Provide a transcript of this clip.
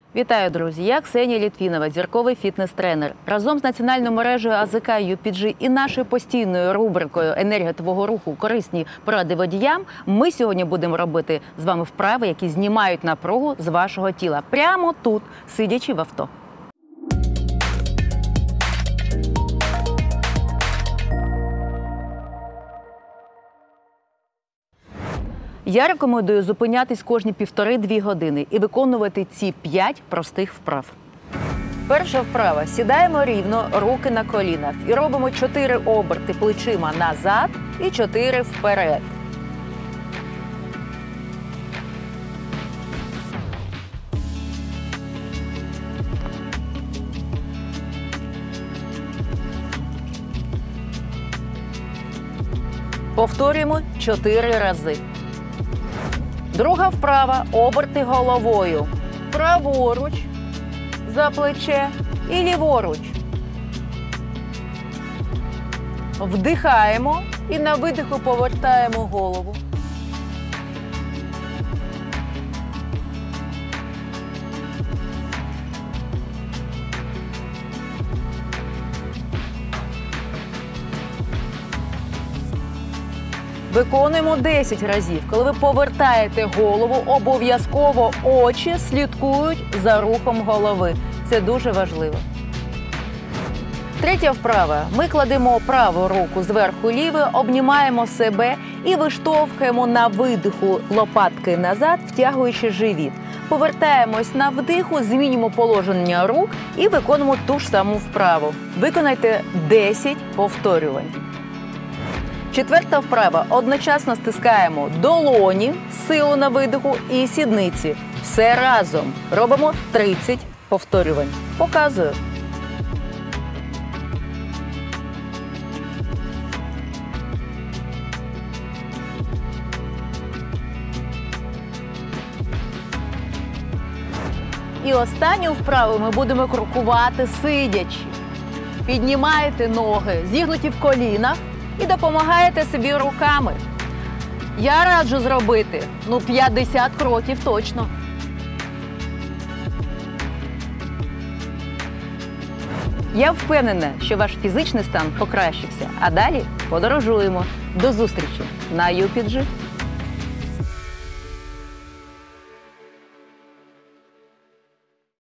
Вітаю, друзі! Я Ксенія Літвінова, зірковий фітнес-тренер. Разом з національною мережею АЗК UPG і нашою постійною рубрикою «Енергія твого руху. Корисні поради водіям» ми сьогодні будемо робити з вами вправи, які знімають напругу з вашого тіла. Прямо тут, сидячи в авто. Я рекомендую зупинятись кожні 1,5–2 години і виконувати ці 5 простих вправ. Перша вправа. Сідаємо рівно, руки на колінах. І робимо 4 оберти плечима назад і 4 вперед. Повторюємо 4 рази. Друга вправа – оберти головою. Праворуч, за плече і ліворуч. Вдихаємо і на видиху повертаємо голову. Виконуємо 10 разів. Коли ви повертаєте голову, обов'язково очі слідкують за рухом голови. Це дуже важливо. Третя вправа. Ми кладемо праву руку зверху лівої, обнімаємо себе і виштовхуємо на видиху лопатки назад, втягуючи живіт. Повертаємось на вдиху, змінюємо положення рук і виконуємо ту ж саму вправу. Виконайте 10 повторювань. Четверта вправа. Одночасно стискаємо долоні, силу на видиху і сідниці. Все разом. Робимо 30 повторювань. Показую. І останню вправу ми будемо крокувати сидячи. Піднімаєте ноги, зігнуті в колінах, і допомагаєте собі руками. Я раджу зробити, 50 кроків точно. Я впевнена, що ваш фізичний стан покращився. А далі подорожуємо. До зустрічі на UPG.